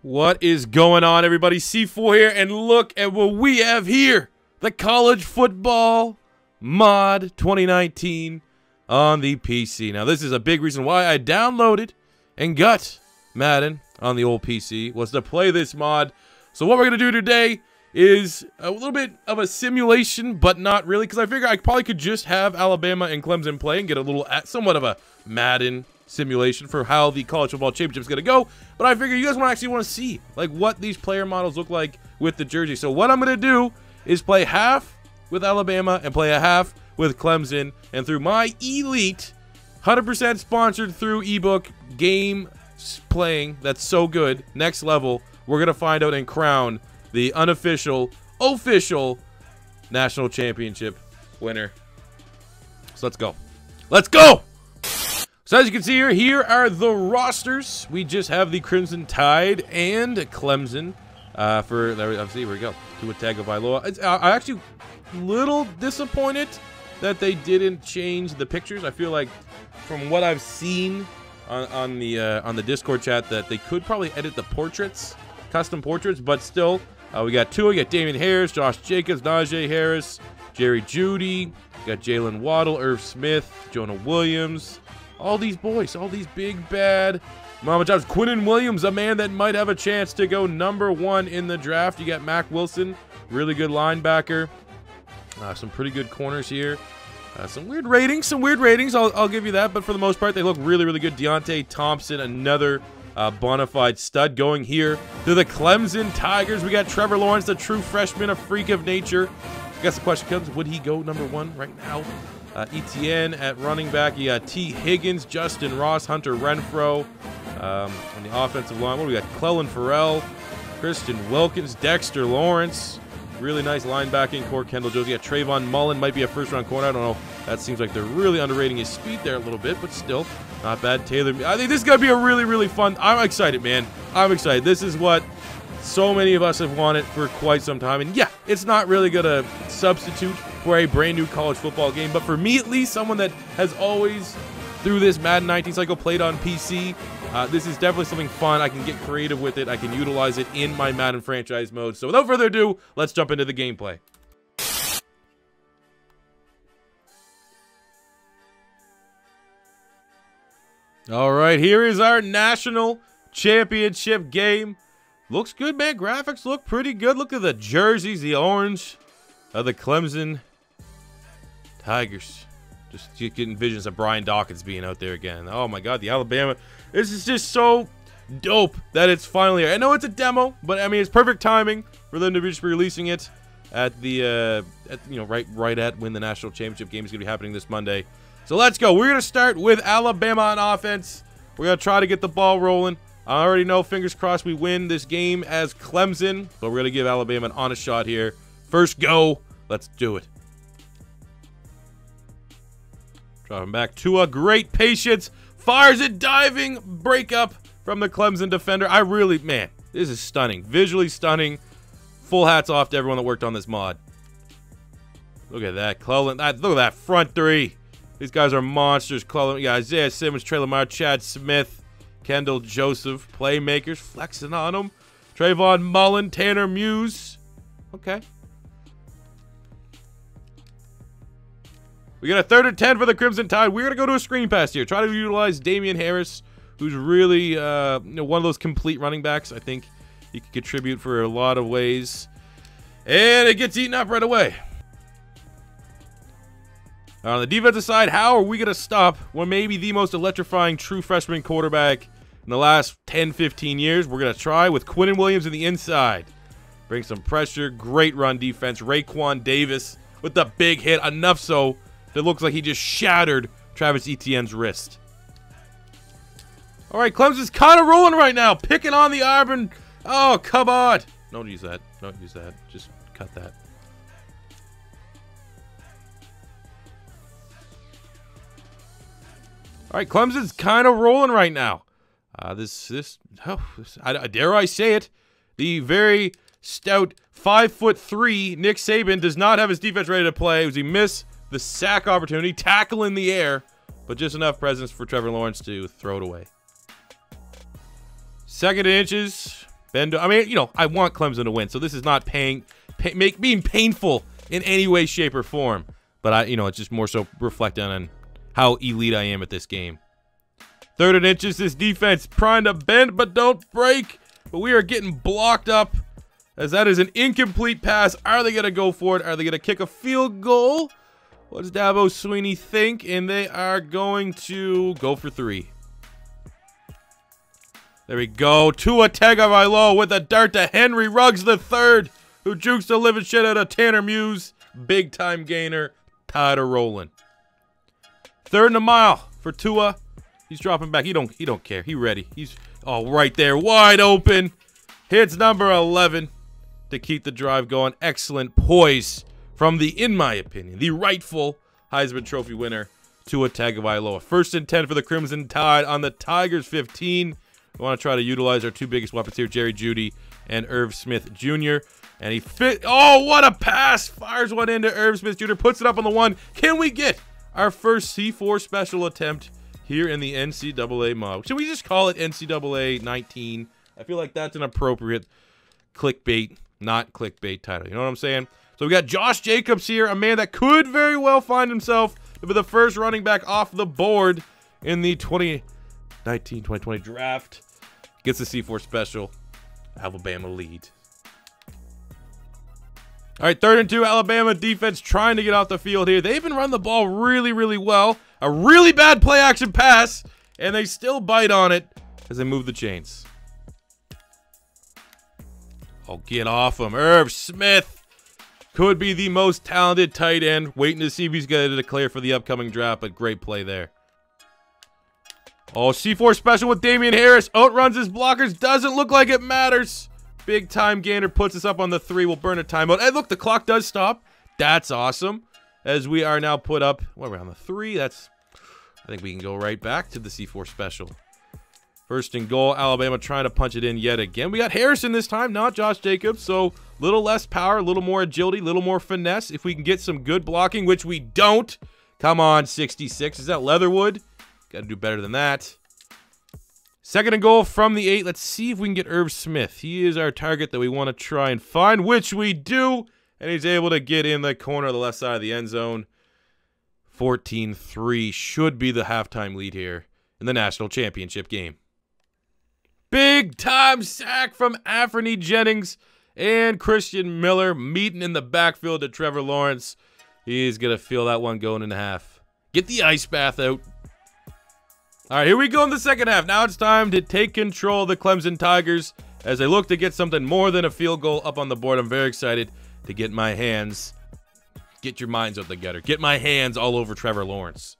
What is going on, everybody? C4 here, and look at what we have here. The College Football Mod 2019 on the PC. Now, this is a big reason why I downloaded and got Madden on the old PC, was to play this mod. So what we're going to do today is a little bit of a simulation, but not really, because I figure I probably could just have Alabama and Clemson play and get a little, somewhat of a Madden simulation for how the College Football Championship is going to go. But I figure you guys actually want to see like what these player models look like with the jersey. So what I'm going to do is play half with Alabama and play a half with Clemson, and through my elite 100% sponsored through ebook game playing that's so good, next level, we're going to find out and crown the unofficial official national championship winner. So let's go. Let's go. So as you can see here are the rosters. We just have the Crimson Tide and Clemson for there. See, here we go. Tua Tagovailoa. I'm actually a little disappointed that they didn't change the pictures. I feel like from what I've seen on the Discord chat that they could probably edit the portraits, custom portraits, but still, we got Tua, we got Damian Harris, Josh Jacobs, Najee Harris, Jerry Jeudy, got Jalen Waddle, Irv Smith, Jonah Williams. All these boys, all these big bad Mama Jobs. Quinnen Williams, a man that might have a chance to go #1 in the draft. You got Mac Wilson, really good linebacker. Some pretty good corners here. Some weird ratings, I'll give you that. But for the most part, they look really, really good. Deionte Thompson, another bona fide stud, going here to the Clemson Tigers. We got Trevor Lawrence, the true freshman, a freak of nature. I guess the question comes, would he go #1 right now? Etienne at running back. You got T. Higgins, Justin Ross, Hunter Renfro. On the offensive line, what do we got? Clelin Ferrell, Christian Wilkins, Dexter Lawrence. Really nice linebacking core. Kendall Jones. You got Trayvon Mullen, might be a first-round corner. I don't know. That seems like they're really underrating his speed there a little bit, but still not bad. Taylor, I think this is going to be a really, really fun. I'm excited, man. I'm excited. This is what so many of us have wanted for quite some time. And yeah, it's not really going to substitute for a brand new college football game, but for me at least, someone that has always through this Madden 19 cycle played on PC, this is definitely something fun. I can get creative with it. I can utilize it in my Madden franchise mode. So without further ado, let's jump into the gameplay. All right, here is our national championship game. Looks good, man. Graphics look pretty good. Look at the jerseys, the orange of the Clemson Tigers. Just getting visions of Brian Dawkins being out there again. Oh my God, the Alabama. This is just so dope that it's finally here. I know it's a demo, but I mean it's perfect timing for them to be just releasing it at the right at when the national championship game is going to be happening this Monday. So let's go. We're going to start with Alabama on offense. We're going to try to get the ball rolling. I already know, fingers crossed, we win this game as Clemson, but we're going to give Alabama an honest shot here. First go. Let's do it. Dropping back. Tua, great patience. Fires it, diving breakup from the Clemson defender. Man, this is stunning. Visually stunning. Full hats off to everyone that worked on this mod. Look at that. Clelin, look at that front three. These guys are monsters. Clelin, yeah, Isaiah Simmons, Trey Lamar, Chad Smith, Kendall Joseph, playmakers, flexing on them. Trayvon Mullen, Tanner Muse. Okay. We got a 3rd and 10 for the Crimson Tide. We're going to go to a screen pass here. Try to utilize Damian Harris, who's really one of those complete running backs. I think he could contribute for a lot of ways. And it gets eaten up right away. On the defensive side, how are we going to stop what may be the most electrifying true freshman quarterback in the last 10-15 years? We're going to try with Quinnen Williams in the inside. Bring some pressure. Great run defense. Raekwon Davis with the big hit. Enough so that looks like he just shattered Travis Etienne's wrist. All right, Clemson's kind of rolling right now. Picking on the Auburn. Oh, come on. Don't use that. Don't use that. Just cut that. All right, Clemson's kind of rolling right now. Dare I say it, the very stout 5'3" Nick Saban does not have his defense ready to play. He missed the sack opportunity, tackle in the air, but just enough presence for Trevor Lawrence to throw it away. 2nd and inches. Bend. I mean, you know, I want Clemson to win, so this is not being painful in any way, shape, or form. But you know, it's just more so reflecting on how elite I am at this game. 3rd and inches. This defense trying to bend but don't break. But we are getting blocked up as that is an incomplete pass. Are they going to go for it? Are they going to kick a field goal? What does Dabo Swinney think? And they are going to go for 3. There we go. Tua Tagovailoa with a dart to Henry Ruggs III, who jukes the living shit out of Tanner Muse. Big time gainer. Tired of rolling. 3rd and a mile for Tua. He's dropping back. He don't care. He ready. He's right there, wide open. Hits number 11 to keep the drive going. Excellent poise from the, in my opinion, the rightful Heisman Trophy winner, Tua Tagovailoa. 1st and 10 for the Crimson Tide on the Tigers 15. We want to try to utilize our 2 biggest weapons here, Jerry Jeudy and Irv Smith Jr. And he fit. Oh, what a pass! Fires one into Irv Smith Jr. Puts it up on the 1. Can we get our first C4 special attempt here in the NCAA mod? Should we just call it NCAA 19? I feel like that's an appropriate clickbait, not clickbait title. You know what I'm saying? So we got Josh Jacobs here, a man that could very well find himself to be the first running back off the board in the 2019-2020 draft. Gets the C4 special. Alabama lead. All right, 3rd and 2. Alabama defense trying to get off the field here. They even run the ball really, really well. A really bad play action pass, and they still bite on it as they move the chains. Oh, get off him. Irv Smith could be the most talented tight end. Waiting to see if he's going to declare for the upcoming draft, but great play there. Oh, C4 special with Damian Harris. Outruns his blockers. Doesn't look like it matters. Big time gainer puts us up on the 3. We'll burn a timeout. Hey, look, the clock does stop. That's awesome. As we are now put up, what, we're on the 3. I think we can go right back to the C4 special. 1st and goal. Alabama trying to punch it in yet again. We got Harrison this time, not Josh Jacobs. So a little less power, a little more agility, a little more finesse. If we can get some good blocking, which we don't. Come on, 66. Is that Leatherwood? Got to do better than that. 2nd and goal from the 8. Let's see if we can get Irv Smith. He is our target that we want to try and find, which we do. And he's able to get in the corner of the left side of the end zone. 14-3 should be the halftime lead here in the national championship game. Big time sack from Anfernee Jennings and Christian Miller meeting in the backfield to Trevor Lawrence. He's going to feel that one going in half. Get the ice bath out. All right, here we go in the 2nd half. Now it's time to take control of the Clemson Tigers as they look to get something more than a field goal up on the board. I'm very excited to get my hands, get your minds out the gutter, get my hands all over Trevor Lawrence.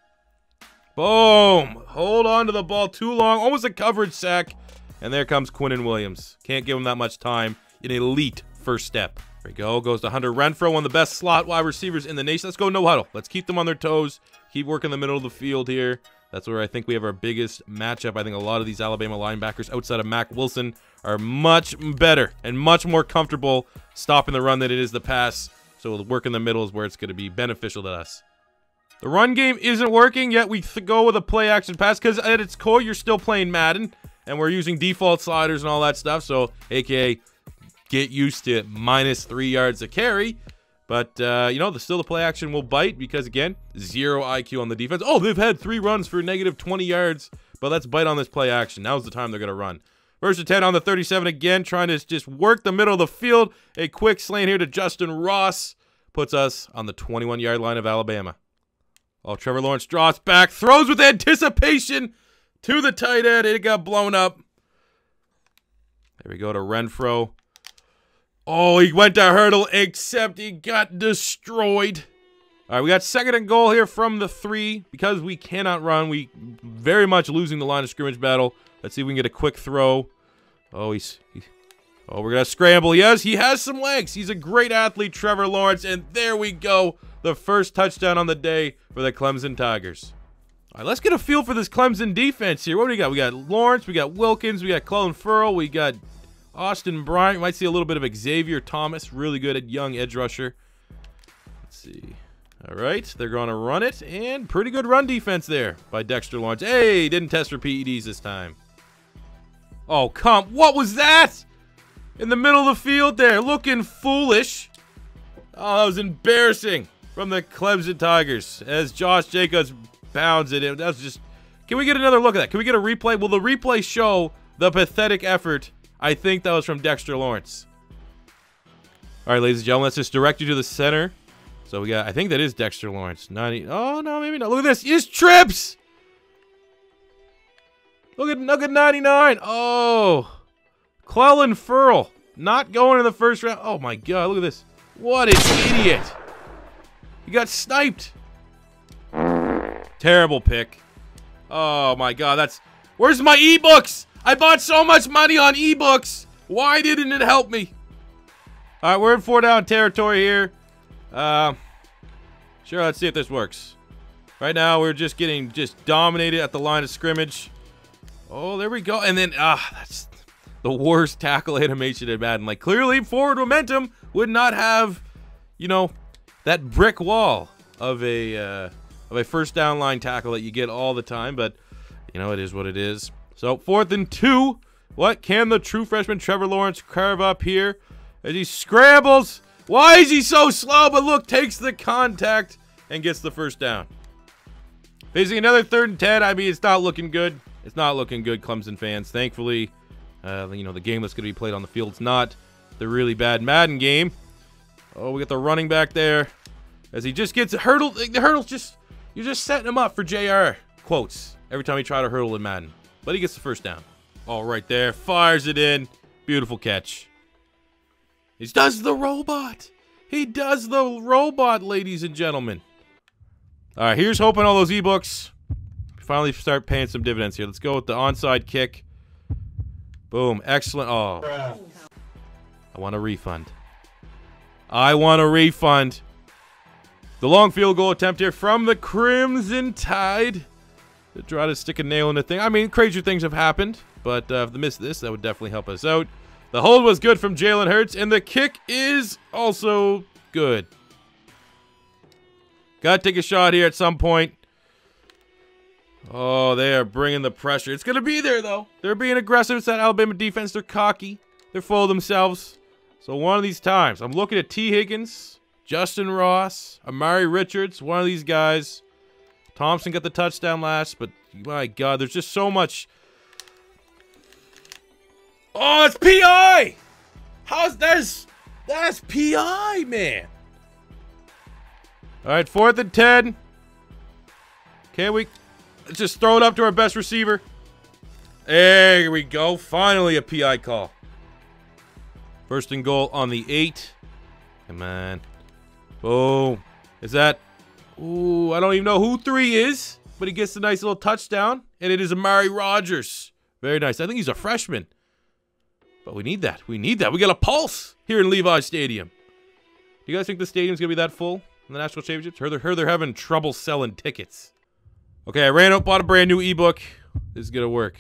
Boom. Hold on to the ball too long. Almost a coverage sack. And there comes Quinnen Williams. Can't give him that much time. An elite first step. There we go. Goes to Hunter Renfrow, one of the best slot wide receivers in the nation. Let's go no huddle. Let's keep them on their toes. Keep working the middle of the field here. That's where I think we have our biggest matchup. I think a lot of these Alabama linebackers outside of Mack Wilson are much better and much more comfortable stopping the run than it is the pass. So the work in the middle is where it's going to be beneficial to us. The run game isn't working, yet we go with a play action pass because at its core, you're still playing Madden, and we're using default sliders and all that stuff. So, AKA, get used to -3 yards a carry. But, you know, still the play action will bite because, again, 0 IQ on the defense. Oh, they've had 3 runs for -20 yards, but let's bite on this play action. Now's the time they're going to run. 1st and 10 on the 37 again, trying to just work the middle of the field. A quick slant here to Justin Ross puts us on the 21-yard line of Alabama. Oh, Trevor Lawrence draws back, throws with anticipation to the tight end. It got blown up. There we go to Renfrow. Oh, he went to hurdle, except he got destroyed. All right, we got 2nd and goal here from the 3. Because we cannot run, we very much losing the line of scrimmage battle. Let's see if we can get a quick throw. Oh, we're going to scramble. Yes, he has some legs. He's a great athlete, Trevor Lawrence. And there we go. The first touchdown on the day for the Clemson Tigers. All right, let's get a feel for this Clemson defense here. What do we got? We got Lawrence, we got Wilkins, we got Clelin Ferrell, we got Austin Bryant. You might see a little bit of Xavier Thomas. Really good at young edge rusher. Let's see. All right, they're going to run it. And pretty good run defense there by Dexter Lawrence. Hey, didn't test for PEDs this time. Oh, what was that? in the middle of the field there, looking foolish. Oh, that was embarrassing from the Clemson Tigers as Josh Jacobs pounds it in. That was just... Can we get another look at that? Can we get a replay? Will the replay show the pathetic effort? I think that was from Dexter Lawrence. All right, ladies and gentlemen, let's just direct you to the center. So we got, I think that is Dexter Lawrence. 90. Oh, no, maybe not. Look at this. He just trips. Look at 99. Oh. Clelin Ferrell. Not going in the first round. Oh, my God. Look at this. What an idiot. He got sniped. Terrible pick. Oh, my God. That's... Where's my ebooks? I bought so much money on ebooks. Why didn't it help me? All right, we're in 4-down territory here. Sure, let's see if this works. Right now, we're just getting dominated at the line of scrimmage. Oh, there we go. And then, that's the worst tackle animation in Madden. Like, clearly, forward momentum would not have, you know, that brick wall of a first down line tackle that you get all the time. But, you know, it is what it is. So, 4th and 2. What can the true freshman Trevor Lawrence carve up here as he scrambles? Why is he so slow? But look, takes the contact and gets the first down. Facing another 3rd and 10. I mean, it's not looking good. It's not looking good, Clemson fans. Thankfully, you know, the game that's going to be played on the field is not the really bad Madden game. Oh, we got the running back there as he just gets hurdled. The hurdle's just, you're just setting him up for JR quotes every time he try to hurdle in Madden. But he gets the first down. All right there. Fires it in. Beautiful catch. He does the robot. He does the robot, ladies and gentlemen. All right, here's hoping all those ebooks finally start paying some dividends here. Let's go with the onside kick. Boom. Excellent. Oh. I want a refund. I want a refund. The long field goal attempt here from the Crimson Tide to try to stick a nail in the thing. I mean, crazier things have happened, but if they miss this, that would definitely help us out. The hold was good from Jalen Hurts, and the kick is also good. Got to take a shot here at some point. Oh, they are bringing the pressure. It's going to be there, though. They're being aggressive. It's that Alabama defense. They're cocky. They're full of themselves. So one of these times, I'm looking at T. Higgins, Justin Ross, Amari Richards, one of these guys. Thompson got the touchdown last, but my God, there's just so much. Oh, it's PI! How's this? That's PI, man. All right, 4th and 10. Can we? Let's just throw it up to our best receiver. There we go. Finally a PI call. 1st and goal on the 8. Come on. Boom. Is that? Ooh, I don't even know who 3 is, but he gets a nice little touchdown, and it is Amari Rodgers. Very nice. I think he's a freshman. But we need that. We need that. We got a pulse here in Levi Stadium. Do you guys think the stadium's going to be that full in the national championships? Heard they're having trouble selling tickets. Okay, I ran out, bought a brand new ebook. This is going to work.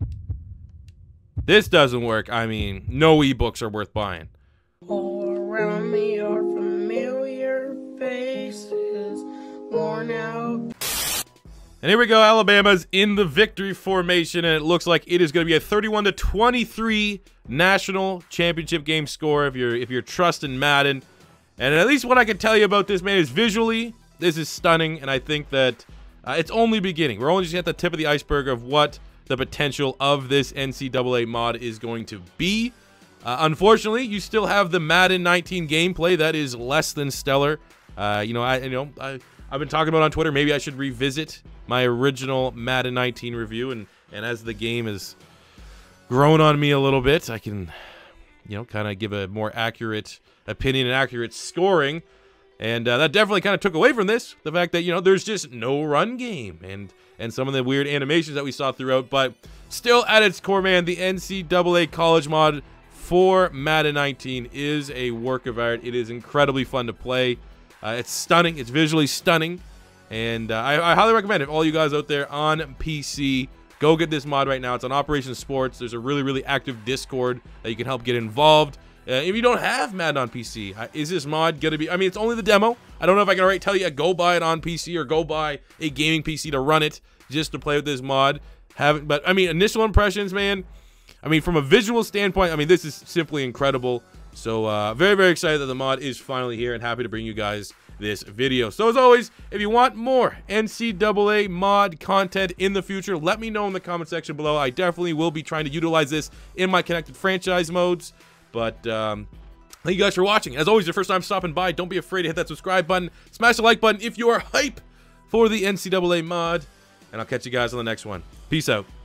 This doesn't work. I mean, no ebooks are worth buying. All around me are familiar faces, worn out. And here we go. Alabama's in the victory formation, and it looks like it is going to be a 31-23 national championship game score if you're trusting Madden. And at least what I can tell you about this, man, is visually, this is stunning, and I think that it's only beginning. We're only just at the tip of the iceberg of what the potential of this NCAA mod is going to be. Unfortunately, you still have the Madden 19 gameplay that is less than stellar. I've been talking about on Twitter, maybe I should revisit my original Madden 19 review, and as the game has grown on me a little bit, I can, kind of give a more accurate opinion and accurate scoring. And that definitely kind of took away from this, the fact that, there's just no run game and some of the weird animations that we saw throughout. But still, at its core, man, the NCAA College Mod for Madden 19 is a work of art. It is incredibly fun to play. It's stunning. It's visually stunning. And I highly recommend it. All you guys out there on PC, go get this mod right now. It's on Operation Sports. There's a really, really active Discord that you can help get involved. If you don't have Madden on PC, is this mod going to be... I mean, it's only the demo. I don't know if I can tell you, go buy it on PC or go buy a gaming PC to run it just to play with this mod. But, I mean, initial impressions, man, I mean, from a visual standpoint, I mean, this is simply incredible. So very, very excited that the mod is finally here and happy to bring you guys this video. So as always, if you want more NCAA mod content in the future, let me know in the comment section below. I definitely will be trying to utilize this in my connected franchise modes. But thank you guys for watching. As always, your first time stopping by, don't be afraid to hit that subscribe button. Smash the like button if you are hype for the NCAA mod. And I'll catch you guys on the next one. Peace out.